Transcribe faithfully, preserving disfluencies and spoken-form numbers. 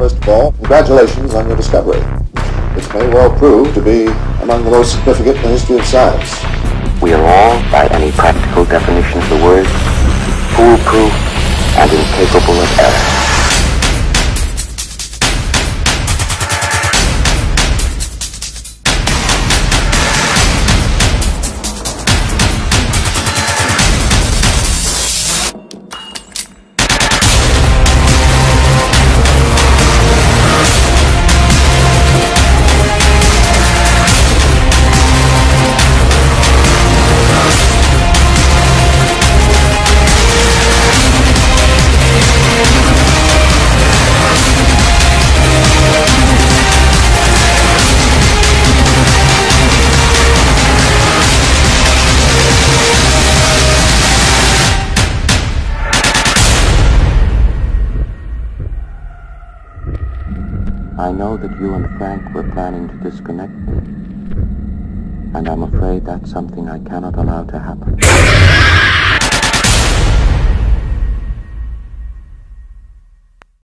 First of all, congratulations on your discovery. It may well prove to be among the most significant in the history of science. We are all, by any practical definition of the word, foolproof and incapable of error. I know that you and Frank were planning to disconnect me, and I'm afraid that's something I cannot allow to happen.